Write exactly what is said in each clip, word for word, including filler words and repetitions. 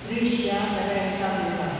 Tricia Teresa Lipan.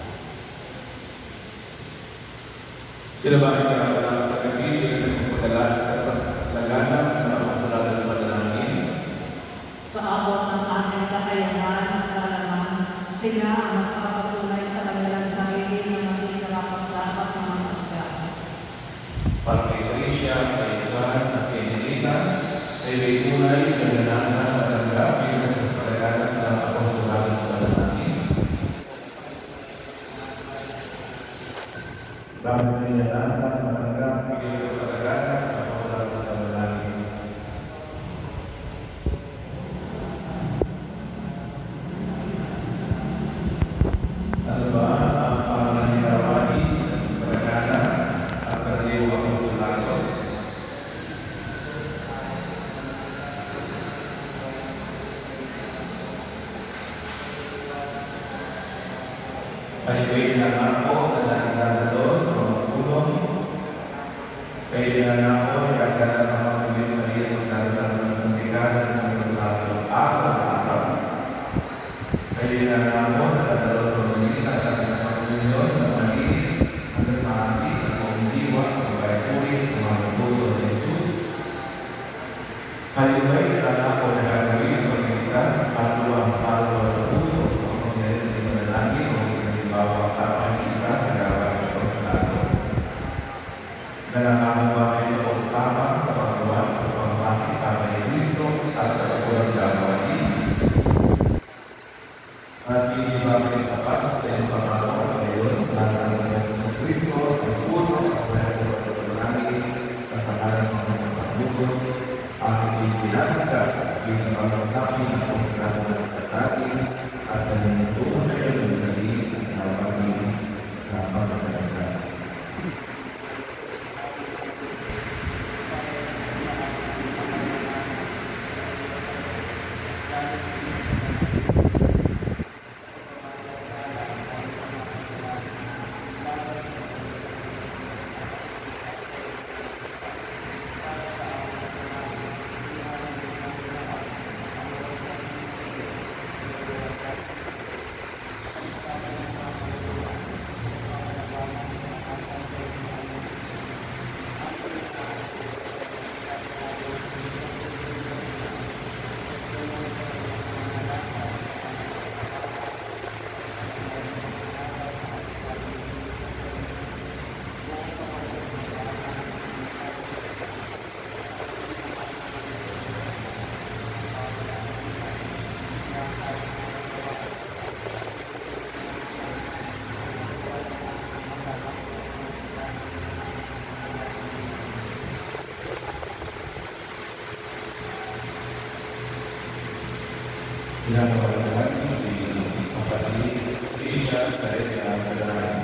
Sila ba ay karapat pag-ibig ng paglaganap ng apostolado ng panalangin? Sa abot ng aming kakayahan at kaalaman, sila ang magpapatunay sa kanilang sarili na maging karapat-dapat ng mga pagka. Para kay Tricia, kay Juan, at kay Nelita, ay may tunay na ganasa at tanggapin ng paglaganap ng apostolado ng panalangin. Bakit may ganasa at tanggapin ng paglaganap ng apostolado ng panalangin? Ano ba ang pananirawain ng paglaganap at karaniwang apostolado? Kayo'y nangako na nakikadalo sa mga tulong. Kayo'y nangako na kagana ng mga tuloy-tuloy at magdarasal ng sandikahan sa Rosario araw-araw. Kayo'y nangako na dadalo sa misa at pagpapatuloy na maliit hanggang maaari at pumdiwa sa mga ituloy sa mga puso ni Jesus. Kayo'y nangako na gagawin ang pagligtas at luwang para sa mga puso sa pagkakas ng manalangin o bawat tapat isa sa gawang apostolado. Nanangako ba kayo o tapang sa paggawa at pangsakit para ni Kristo at sa pagkulang gagawin? At hindi ba kayo tapat at pangako ngayon sa lahat ng sa Kristo ay puno at lahat ng pagkakalangin kasalangan ng mga pagbugot at hindi pinatagkat bilang pangsakit ng apostolado ng pagkakatin at nangyayatuan kayo ng sarili na pagiging na pagkakalaga. Pinapawalagan si kapatid Tricia Teresa Lipan.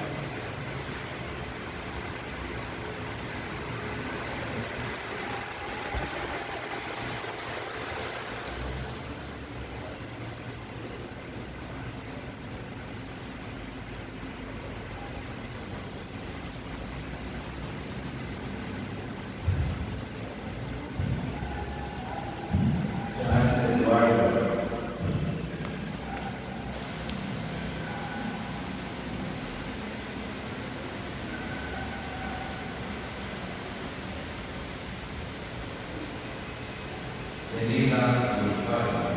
Nelita Lipan.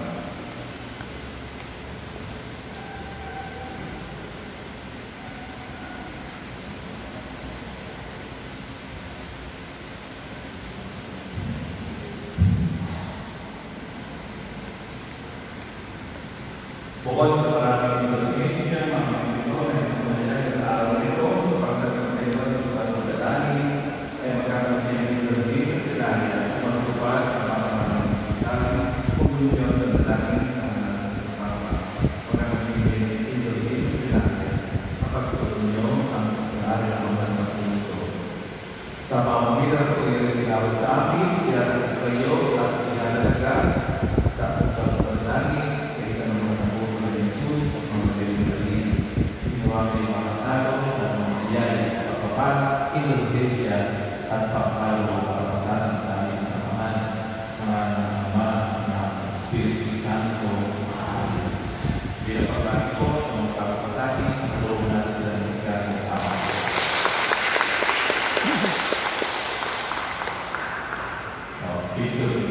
Bukod sa maraming indulgensya, mga Pilipino na sumusunod sa araw nito sa pagdating sa iyo sa Santo Dalangin ay magkakaroon ng indulgensya at dalangin at matupad ang mga isang komunyon ng dalangin sa mga magkakaroon ng indulgensya at dalangin kapagsunod nyo ang sinari ng mga magpuso. Sa pamamagitan ng pag-irintinawag sa amin, ilalagay kayo at ilalagay sa pagkakaroon kaysa ng mga puso ng Jesus at mga dalangin. Ginawa kayo makasalo sa mga biyaya at pagpapan, indulgensya at pagpalo at pagpapatan sa amin sa Aman, sa mga ng Ama, ng Espiritu Santo. Amen. Victor